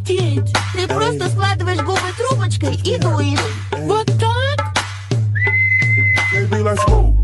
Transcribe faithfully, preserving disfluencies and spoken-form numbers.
Офигеть! Ты просто складываешь губы трубочкой и дуешь. Вот так? Baby, let's go.